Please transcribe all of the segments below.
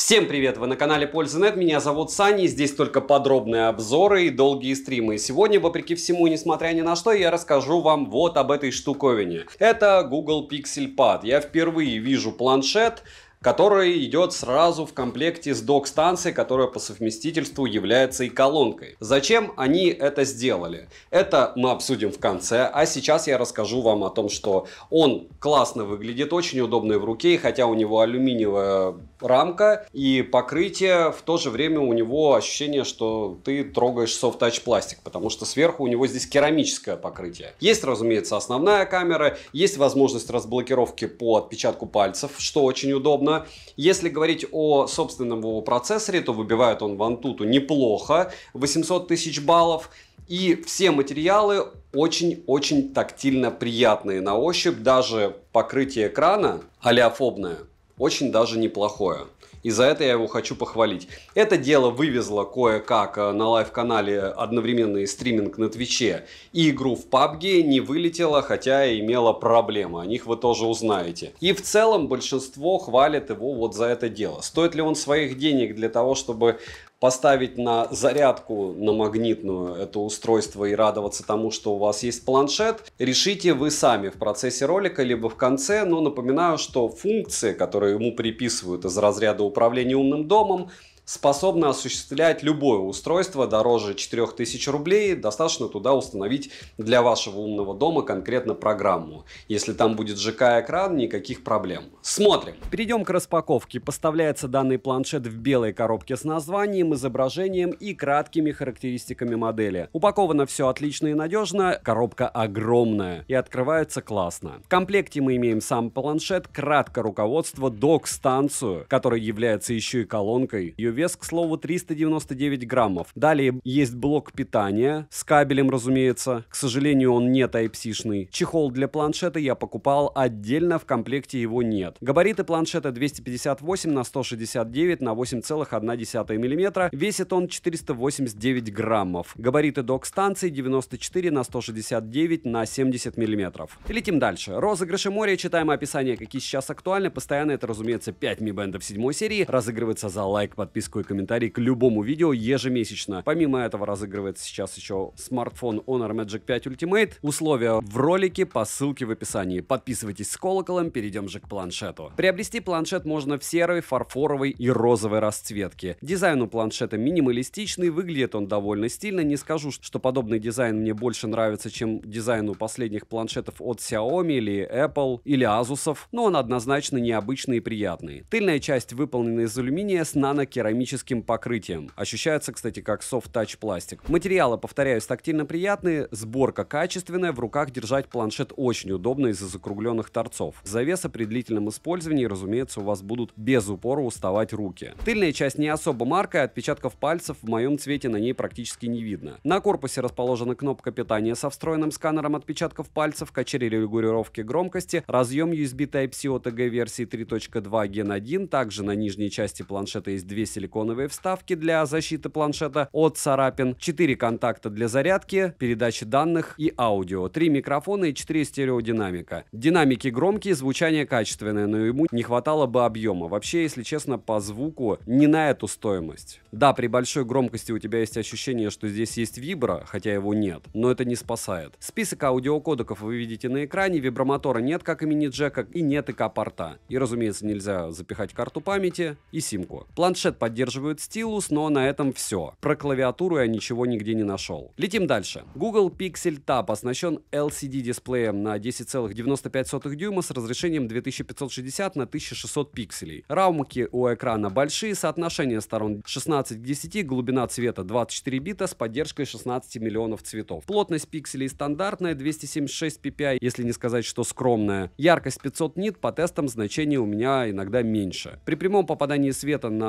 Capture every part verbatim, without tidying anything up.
Всем привет! Вы на канале Польза точка нет, меня зовут Саня, и здесь только подробные обзоры и долгие стримы. И сегодня, вопреки всему, несмотря ни на что, я расскажу вам вот об этой штуковине. Это Google Pixel Pad. Я впервые вижу планшет, который идет сразу в комплекте с док-станцией, которая по совместительству является и колонкой. Зачем они это сделали? Это мы обсудим в конце, а сейчас я расскажу вам о том, что он классно выглядит, очень удобный в руке, и хотя у него алюминиевая рамка и покрытие, в то же время у него ощущение, что ты трогаешь soft touch пластик, потому что сверху у него здесь керамическое покрытие. Есть, разумеется, основная камера, есть возможность разблокировки по отпечатку пальцев, что очень удобно. Если говорить о собственном его процессоре, то выбивает он в Antutu неплохо, восемьсот тысяч баллов. И все материалы очень-очень тактильно приятные на ощупь. Даже покрытие экрана олеофобное очень даже неплохое. И за это я его хочу похвалить. Это дело вывезло кое-как на лайв-канале одновременный стриминг на Твиче и игру в пабг, не вылетело, хотя и имела проблемы. О них вы тоже узнаете. И в целом большинство хвалит его вот за это дело. Стоит ли он своих денег для того, чтобы поставить на зарядку, на магнитную это устройство и радоваться тому, что у вас есть планшет, решите вы сами в процессе ролика, либо в конце. Но напоминаю, что функции, которые ему приписывают из разряда управления умным домом, способны осуществлять любое устройство дороже четырёх тысяч рублей. Достаточно туда установить для вашего умного дома конкретно программу. Если там будет ЖК-экран, никаких проблем. Смотрим. Перейдем к распаковке. Поставляется данный планшет в белой коробке с названием, изображением и краткими характеристиками модели. Упаковано все отлично и надежно. Коробка огромная и открывается классно. В комплекте мы имеем сам планшет, краткое руководство, док-станцию, которая является еще и колонкой. Ее вес, к слову, триста девяносто девять граммов. Далее есть блок питания с кабелем, разумеется. К сожалению, он не тайп-си-шный. Чехол для планшета я покупал отдельно, в комплекте его нет. Габариты планшета двести пятьдесят восемь на сто шестьдесят девять на восемь целых одна десятая миллиметра. Весит он четыреста восемьдесят девять граммов. Габариты док-станции девяносто четыре на сто шестьдесят девять на семьдесят миллиметров. Летим дальше. Розыгрыши моря. Читаем описание, какие сейчас актуальны. Постоянно это, разумеется, пять ми бэндов седьмой серии. Разыгрывается за лайк, подписку и комментарий к любому видео ежемесячно. Помимо этого разыгрывается сейчас еще смартфон Honor Magic пять Ultimate. Условия в ролике по ссылке в описании. Подписывайтесь с колоколом, перейдем же к планшету. Приобрести планшет можно в серой, фарфоровой и розовой расцветке. Дизайн у планшета минималистичный, выглядит он довольно стильно. Не скажу, что подобный дизайн мне больше нравится, чем дизайн у последних планшетов от Xiaomi или Apple или Asus, но он однозначно необычный и приятный. Тыльная часть выполнена из алюминия с нанокерамическим покрытием. Ощущается, кстати, как soft touch пластик. Материалы, повторяюсь, тактильно приятные, сборка качественная, в руках держать планшет очень удобно из-за закругленных торцов. Завеса при длительном использовании, разумеется, у вас будут без упора уставать руки. Тыльная часть не особо маркая, отпечатков пальцев в моем цвете на ней практически не видно. На корпусе расположена кнопка питания со встроенным сканером отпечатков пальцев, качели регулировки громкости, разъем ю эс би Type-C о тэ гэ версии три точка два ген один. Также на нижней части планшета есть две силиконовые вставки для защиты планшета от царапин, четыре контакта для зарядки, передачи данных и аудио, три микрофона и четыре стереодинамика. Динамики громкие, звучание качественное, но ему не хватало бы объема. Вообще, если честно, по звуку не на эту стоимость. Да, при большой громкости у тебя есть ощущение, что здесь есть вибро, хотя его нет, но это не спасает. Список аудиокодеков вы видите на экране, вибромотора нет, как и мини-джека, и нет ИК-порта. И, разумеется, нельзя запихать карту памяти и симку. Планшет поддерживает стилус, но на этом все. Про клавиатуру я ничего нигде не нашел. Летим дальше. Google Pixel Tab оснащен эл си ди дисплеем на десять целых девяносто пять сотых дюйма с разрешением две тысячи пятьсот шестьдесят на тысяча шестьсот пикселей. Рамки у экрана большие, соотношение сторон шестнадцать к десяти, глубина цвета двадцать четыре бита с поддержкой шестнадцати миллионов цветов. Плотность пикселей стандартная, двести семьдесят шесть пи пи ай, если не сказать, что скромная. Яркость пятьсот нит, по тестам значение у меня иногда меньше. При прямом попадании света на улице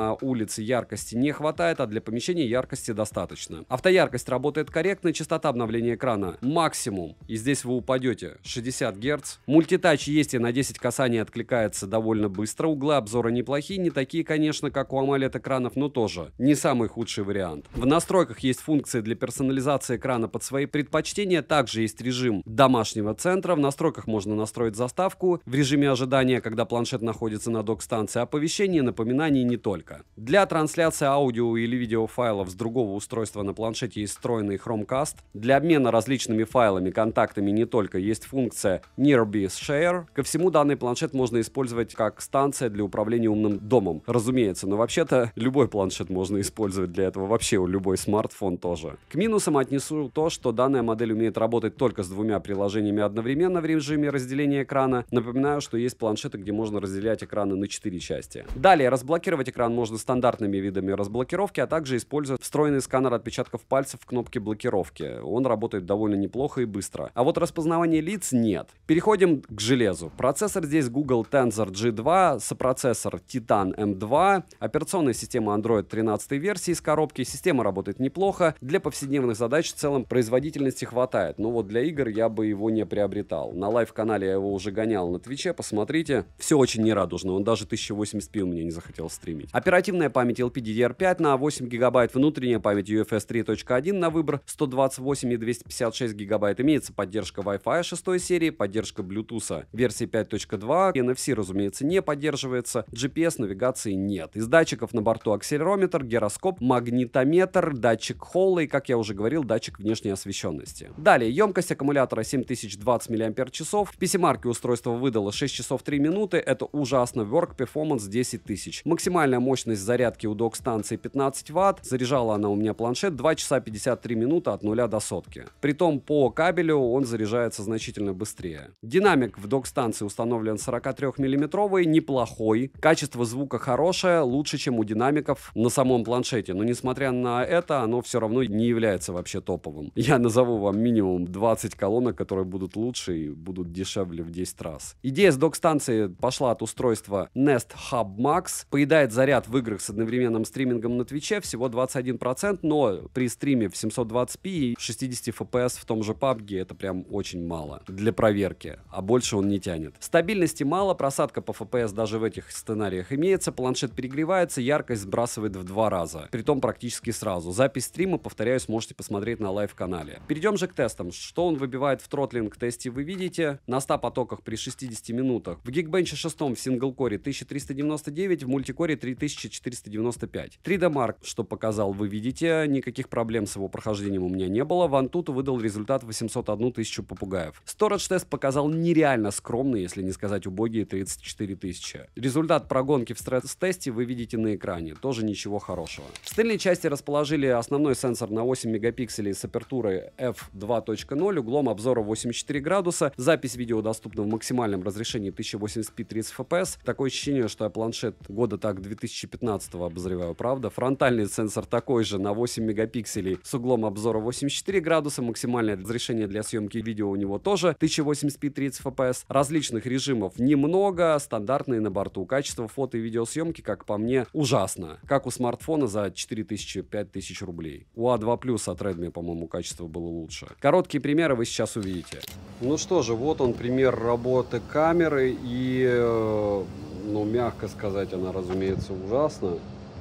улице яркости не хватает, а для помещения яркости достаточно. Автояркость работает корректно, частота обновления экрана максимум, и здесь вы упадете, шестьдесят герц. Мультитач есть, и на десять касаний откликается довольно быстро. Углы обзора неплохие, не такие, конечно, как у AMOLED экранов, но тоже не самый худший вариант. В настройках есть функции для персонализации экрана под свои предпочтения, также есть режим домашнего центра. В настройках можно настроить заставку в режиме ожидания, когда планшет находится на док-станции, оповещения, напоминаний не только. Для трансляции аудио или видеофайлов с другого устройства на планшете есть встроенный Chromecast. Для обмена различными файлами, контактами не только есть функция Nearby Share. Ко всему, данный планшет можно использовать как станция для управления умным домом, разумеется, но вообще-то любой планшет можно использовать для этого, вообще любой смартфон тоже. К минусам отнесу то, что данная модель умеет работать только с двумя приложениями одновременно в режиме разделения экрана. Напоминаю, что есть планшеты, где можно разделять экраны на четыре части. Далее, разблокировать экран можно стандартными видами разблокировки, а также используя встроенный сканер отпечатков пальцев в кнопке блокировки. Он работает довольно неплохо и быстро. А вот распознавание лиц нет. Переходим к железу. Процессор здесь Google Tensor джи два, сопроцессор Titan эм два, операционная система Android тринадцатой версии из коробки. Система работает неплохо. Для повседневных задач в целом производительности хватает, но вот для игр я бы его не приобретал. На лайв-канале я его уже гонял на Твиче, посмотрите. Все очень нерадужно, он даже тысяча восемьдесят пи у меня не захотел стримить. Оперативная память эл пи ди ди ар пять на восемь гигабайт, внутренняя память ю эф эс три точка один на выбор сто двадцать восемь и двести пятьдесят шесть гигабайт. Имеется поддержка Wi-Fi шестой серии, поддержка Bluetooth версии пять точка два, эн эф си, разумеется, не поддерживается, джи пи эс навигации нет. Из датчиков на борту акселерометр, гироскоп, магнитометр, датчик холла и, как я уже говорил, датчик внешней освещенности. Далее, емкость аккумулятора семь тысяч двадцать миллиампер-часов. В пи си-марке устройство выдало шесть часов три минуты, это ужасно. Work Performance десять тысяч. Максимальная мощность зарядки у док-станции пятнадцать ватт. Заряжала она у меня планшет два часа пятьдесят три минуты от нуля до сотки. Притом по кабелю он заряжается значительно быстрее. Динамик в док-станции установлен сорокатрёхмиллиметровый, неплохой. Качество звука хорошее, лучше, чем у динамиков на самом планшете. Но несмотря на это, оно все равно не является вообще топовым. Я назову вам минимум двадцать колонок, которые будут лучше и будут дешевле в десять раз. Идея с док-станции пошла от устройства Nest Hub Max. Поедает заряд в играх с одновременным стримингом на Твиче всего двадцать один процент, но при стриме в семьсот двадцать пи и шестьдесят эф пи эс в том же пабг это прям очень мало для проверки, а больше он не тянет. Стабильности мало, просадка по эф пи эс даже в этих сценариях имеется, планшет перегревается, яркость сбрасывает в два раза, притом практически сразу. Запись стрима, повторяю, сможете посмотреть на лайв-канале. Перейдем же к тестам. Что он выбивает в тротлинг-тесте, вы видите. На ста потоках при шестидесяти минутах. В Geekbench шесть в сингл-коре тысяча триста девяносто девять, в мультикоре три тысячи четыреста девяносто пять. три дэ Mark, что показал, вы видите, никаких проблем с его прохождением у меня не было. В Antutu выдал результат восемьсот одну тысячу попугаев. Storage-тест показал нереально скромный, если не сказать убогие, тридцать четыре тысячи. Результат прогонки в стресс-тесте вы видите на экране. Тоже ничего хорошего. В стильной части расположили основной сенсор на восемь мегапикселей с апертурой эф два точка ноль, углом обзора восемьдесят четыре градуса. Запись видео доступна в максимальном разрешении тысяча восемьдесят пи тридцать эф пи эс. Такое ощущение, что я планшет года так две тысячи пятнадцатого обозреваю, правда? Фронтальный сенсор такой же на восемь мегапикселей с углом обзора восемьдесят четыре градуса. Максимальное разрешение для съемки видео у него тоже тысяча восемьдесят пи тридцать эф пи эс. Различных режимов немного, стандартные на борту. Качество фото и видеосъемки, как по мне, ужасно. Как у смартфона за четыре тысячи — пять тысяч рублей. У а два плюс от Redmi, по-моему, качество было лучше. Короткие примеры вы сейчас увидите. Ну что же, вот он пример работы камеры и, э, ну, мягко сказать, она, разумеется, ужасна.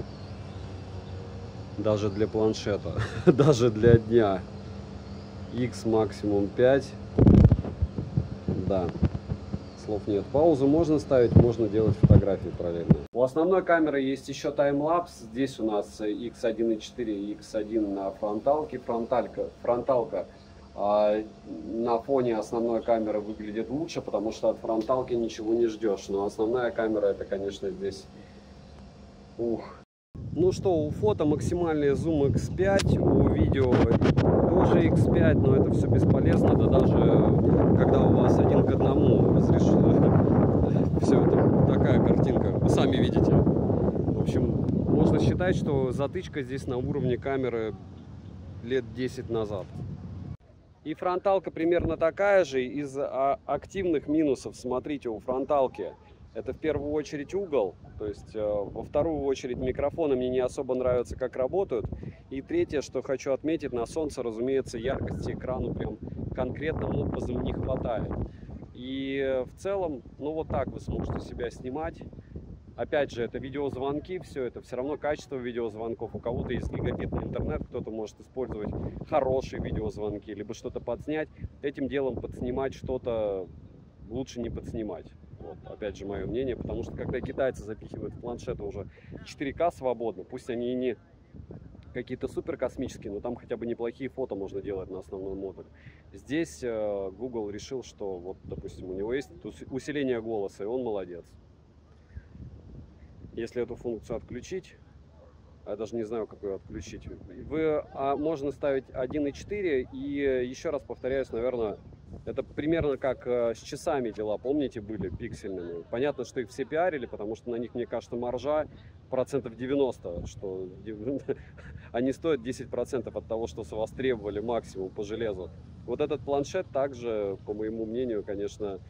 Даже для планшета, даже для дня. X максимум пять. Да. Слов нет. Паузу можно ставить, можно делать фотографии параллельно. У основной камеры есть еще таймлапс. Здесь у нас икс один и четыре и икс один на фронталке. Фронталька, фронталка а, на фоне основной камеры выглядит лучше, потому что от фронталки ничего не ждешь. Но основная камера, это, конечно, здесь... Ух. Ну что, у фото максимальный зум икс пять, у видео тоже икс пять, но это все бесполезно, да даже когда у вас один к одному разрешено, все это такая картинка, вы сами видите. В общем, можно считать, что затычка здесь на уровне камеры лет десять назад. И фронталка примерно такая же. Из активных минусов, смотрите, у фронталки это в первую очередь угол. То есть э, во вторую очередь микрофоны мне не особо нравятся, как работают. И третье, что хочу отметить, на солнце, разумеется, яркости экрану прям конкретно образом не хватает. И в целом, ну вот так вы сможете себя снимать. Опять же, это видеозвонки, все это, все равно качество видеозвонков. У кого-то есть гигабитный интернет, кто-то может использовать хорошие видеозвонки, либо что-то подснять. Этим делом подснимать что-то лучше не подснимать. Вот, опять же, мое мнение, потому что когда китайцы запихивают в планшеты уже четыре ка свободно, пусть они и не какие-то супер космические, но там хотя бы неплохие фото можно делать на основном модуле. Здесь э, Google решил, что вот, допустим, у него есть усиление голоса, и он молодец. Если эту функцию отключить, я даже не знаю, как ее отключить, вы, а, можно ставить один и четыре, и еще раз повторяюсь, наверное, это примерно как э, с часами дела, помните, были пиксельными. Понятно, что их все пиарили, потому что на них, мне кажется, маржа процентов девяносто, что они стоят десять процентов от того, что востребовали максимум по железу. Вот этот планшет также, по моему мнению, конечно,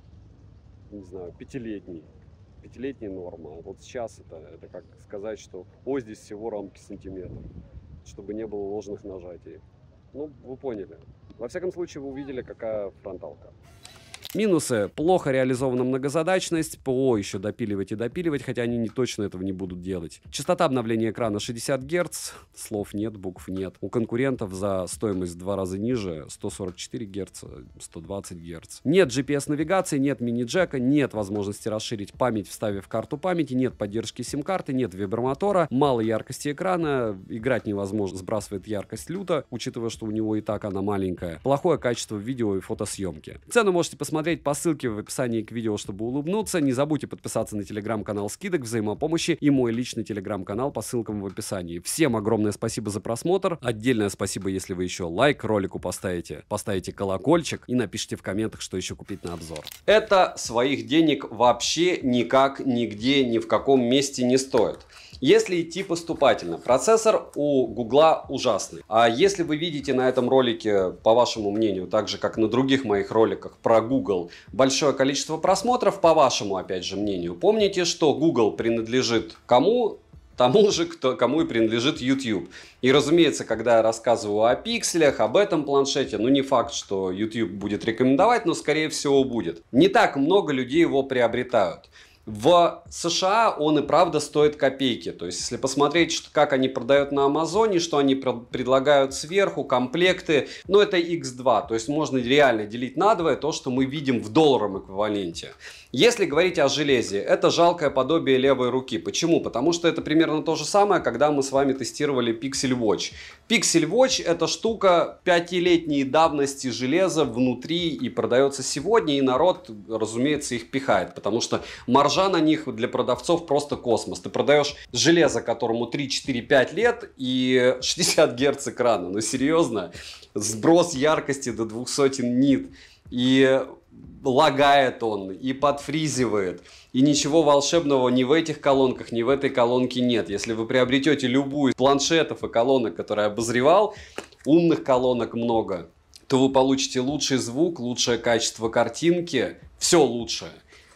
не знаю, пятилетний. Пятилетняя норма. Вот сейчас это, это как сказать, что о, здесь всего рамки сантиметр, чтобы не было ложных нажатий. Ну, вы поняли. Во всяком случае, вы увидели, какая фронталка. Минусы. Плохо реализована многозадачность. ПО еще допиливать и допиливать, хотя они не точно этого не будут делать. Частота обновления экрана шестьдесят герц. Слов нет, букв нет. У конкурентов за стоимость в два раза ниже сто сорок четыре герца, сто двадцать герц. Нет джи пи эс-навигации, нет мини-джека, нет возможности расширить память, вставив карту памяти, нет поддержки сим-карты, нет вибромотора, мало яркости экрана, играть невозможно, сбрасывает яркость люто, учитывая, что у него и так она маленькая. Плохое качество видео и фотосъемки. Цену можете посмотреть по ссылке в описании к видео, чтобы улыбнуться. Не забудьте подписаться на телеграм-канал скидок, взаимопомощи и мой личный телеграм-канал по ссылкам в описании. Всем огромное спасибо за просмотр. Отдельное спасибо, если вы еще лайк ролику поставите, поставите колокольчик и напишите в комментах, что еще купить на обзор. Это своих денег вообще никак, нигде, ни в каком месте не стоит. Если идти поступательно, процессор у Гугла ужасный. А если вы видите на этом ролике, по вашему мнению, так же как на других моих роликах про Google, большое количество просмотров, по вашему, опять же, мнению, помните, что Google принадлежит кому? Тому же, кто, кому и принадлежит YouTube. И, разумеется, когда я рассказываю о пикселях, об этом планшете, ну не факт, что YouTube будет рекомендовать, но скорее всего будет. Не так много людей его приобретают. В США он и правда стоит копейки. То есть, если посмотреть, что, как они продают на Амазоне, что они предлагают сверху, комплекты, ну это икс два. То есть, можно реально делить на два то, что мы видим в долларовом эквиваленте. Если говорить о железе, это жалкое подобие левой руки. Почему? Потому что это примерно то же самое, когда мы с вами тестировали Pixel Watch. Pixel Watch это штука пятилетней давности железа внутри и продается сегодня, и народ, разумеется, их пихает, потому что маржа на них для продавцов просто космос. Ты продаешь железо, которому три, четыре, пять лет и шестьдесят герц экрана. Ну серьезно, сброс яркости до двух сотен нит. И лагает он, и подфризивает. И ничего волшебного ни в этих колонках, ни в этой колонке нет. Если вы приобретете любую из планшетов и колонок, которые я обозревал, умных колонок много, то вы получите лучший звук, лучшее качество картинки, все лучшее.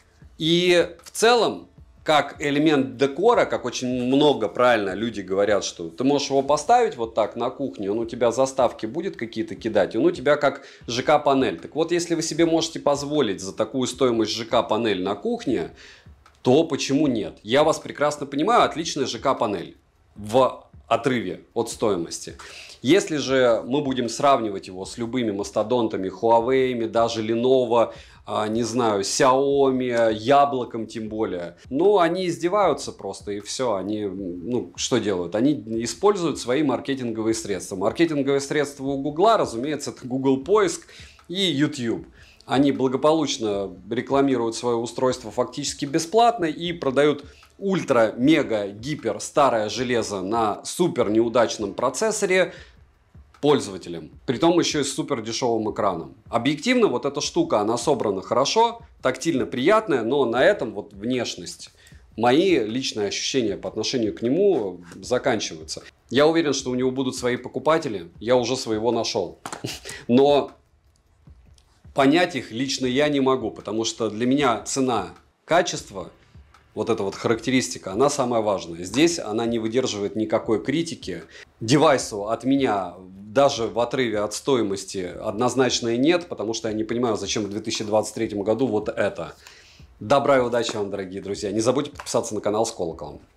И в целом, как элемент декора, как очень много правильно люди говорят, что ты можешь его поставить вот так на кухне, он у тебя заставки будет какие-то кидать, он у тебя как ЖК-панель. Так вот, если вы себе можете позволить за такую стоимость ЖК-панель на кухне, то почему нет? Я вас прекрасно понимаю, отличная ЖК-панель в отрыве от стоимости. Если же мы будем сравнивать его с любыми мастодонтами, Huawei, даже Lenovo, не знаю, Xiaomi, Яблоком тем более, ну, они издеваются просто и все. Они, ну, что делают? Они используют свои маркетинговые средства. Маркетинговые средства у Гугла, разумеется, это Google Поиск и YouTube. Они благополучно рекламируют свое устройство фактически бесплатно и продают ультра, мега, гипер старое железо на супер неудачном процессоре пользователям. Притом еще и с супер дешевым экраном. Объективно вот эта штука, она собрана хорошо, тактильно приятная, но на этом вот внешность, мои личные ощущения по отношению к нему заканчиваются. Я уверен, что у него будут свои покупатели, я уже своего нашел. Но понять их лично я не могу, потому что для меня цена, качество вот эта вот характеристика, она самая важная. Здесь она не выдерживает никакой критики. Девайсу от меня даже в отрыве от стоимости однозначно нет, потому что я не понимаю, зачем в две тысячи двадцать третьем году вот это. Добра и удачи вам, дорогие друзья. Не забудьте подписаться на канал с колоколом.